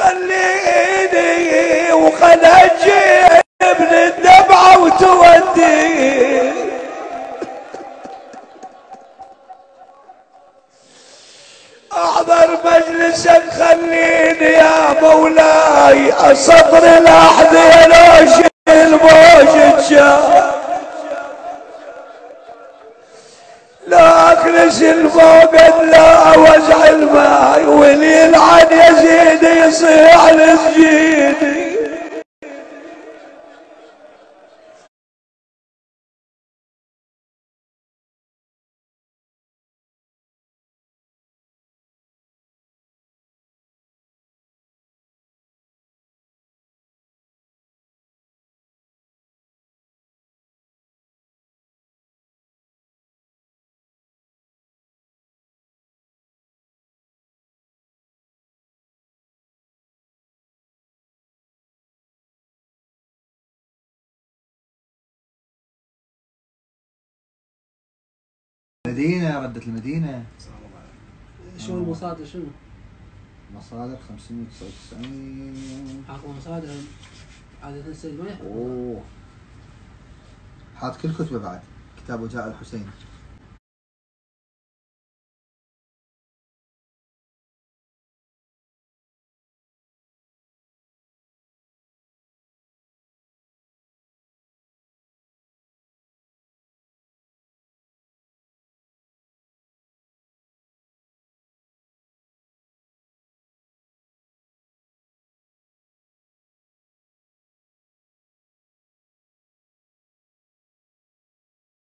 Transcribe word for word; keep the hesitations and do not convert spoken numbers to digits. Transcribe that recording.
خليني وخلها تجيب الدمعة وتودي احضر مجلسك خليني يا مولاي اصبر الاحذية لوش الموج تشاف لا اكنس الموقد لا اوزع الماي واللي يلعن يزيد يصيح لسجيني المدينة ردت المدينة. شو المصادر شنو؟ مصادر خمسمية وتسعة وتسعين. اعطوا مصادر عادة السيد ما يحفظ. اوه حاط كل كتبه بعد كتاب وجاء الحسين.